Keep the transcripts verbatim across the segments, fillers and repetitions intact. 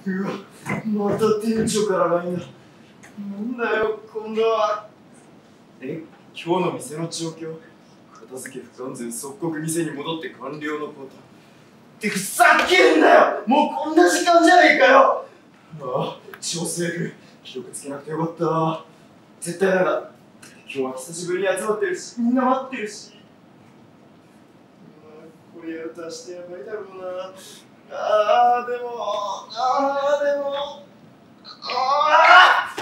うわ、また店長からラインだ。なんだよ、今度は。え、今日の店の状況？片付け不完全、即刻店に戻って完了のこと。ってふざけんなよ！もうこんな時間じゃねえかよ！ああ、超セーフ。記録つけなくてよかった。絶対なんだ。今日は久しぶりに集まってるし、みんな待ってるし。これやると明日やばいだろうな。ああ、でも、ああ、でも、ああ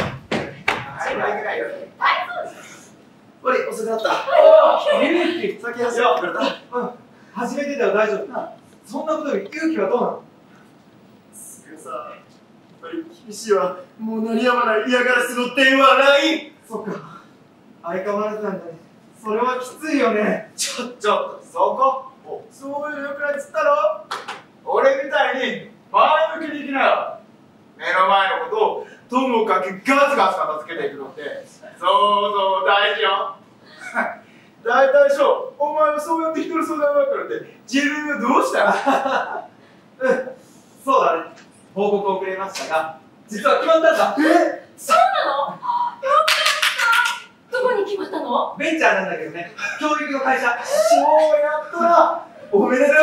俺、遅くなった。先走ろう。うん、初めてだよ、大丈夫。そんなことより勇気はどうなの？すぐさ、やっぱり厳しいわ。もう鳴りやまない嫌がらせの電話ライン。そっか、相変わらずなんだね。それはきついよね。ちょ、ちょっと、そこ。そういうくらいつったろ。俺みたいに前向きに生きなよ。目の前のことをともかくガツガツ片付けていくのってそうそう大事よ。大体しょ、お前はそうやって人の相談ばっかりって自分はどうしたの？うん、そうだね。報告遅れましたが実は決まったんだ。え、 そうなの？よかった。どこに決まったの？ ベンチャーなんだけどね、教育の会社。そうやったな。おめでとう。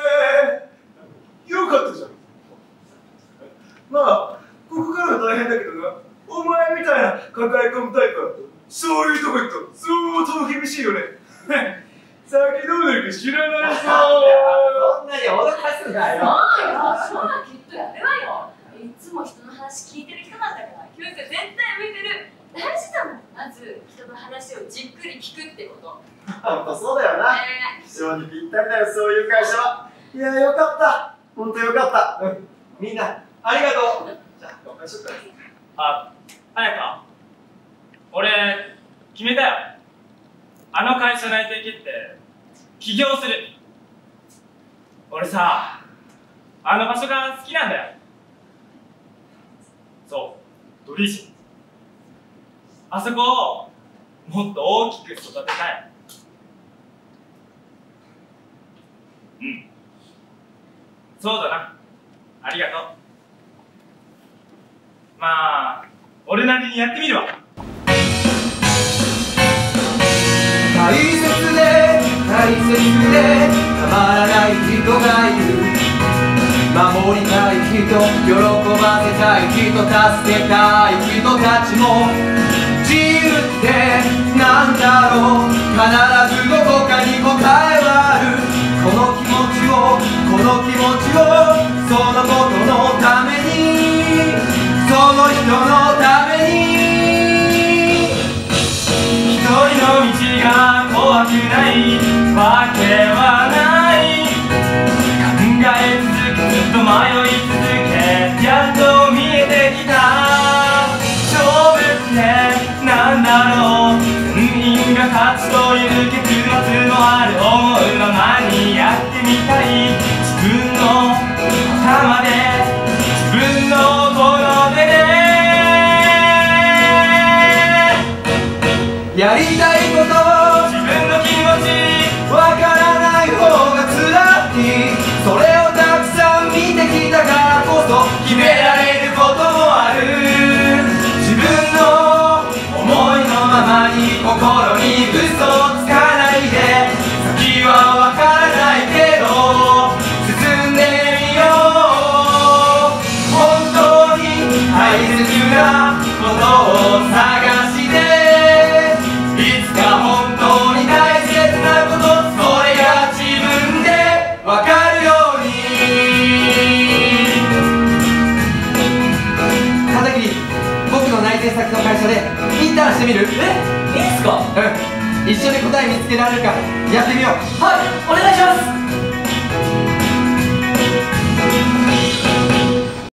よかったじゃん。まあ、ここからが大変だけどな。お前みたいな抱え込むタイプだと、そういうとこ行くと相当厳しいよね。先どうなるか知らないぞ。そんなに脅かすなよ。 そうよ、そうはきっとやるわよ。いつも人の話聞いてる人なんだから、教育絶対向いてる。大事だもん。まず人の話をじっくり聞くってこと。 ほんとそうだよな。非常にぴったりだよ、そういう会社は。いや、よかった。ほんとよかった。うん、みんな、ありがとう。じゃあ、乾杯しよっか。 あ、彩香、俺、決めたよ。あの会社内定決定、起業する。俺さ、あの場所が好きなんだよ。そう、ドリーシン。あそこをもっと大きく育てたい。うん。そうだな。ありがとう。まあ、俺なりにやってみるわ。 大切で大切でたまらない人がいる。守りたい人、喜ばせたい人、助けたい人たちも自由ってなんだろう。必ずどこかに答えはある。この気持ちをこの気持ちをそのことのために、その人のために。 一人の道が怖くないわけはない。考え続けずっと迷い続け、やっと見えてきた。勝負ってなんだろう。全員が勝つという結末のある思うままにやってみたい。自分の頭で自分のこの手でやりたいことを自分の気持ちわからない方が辛い。それをたくさん見てきたからこそ決められることもある。自分の思いのままに心に嘘をつかないで。先はわからないけど進んでみよう。本当に大切なことを探していつか本当に大切なこと、それが自分でわかるように。片桐、僕の内定先の会社でインターンしてみる？ え、いいっすか？ うん、一緒に答え見つけられるかやってみよう。 はい、お願いします。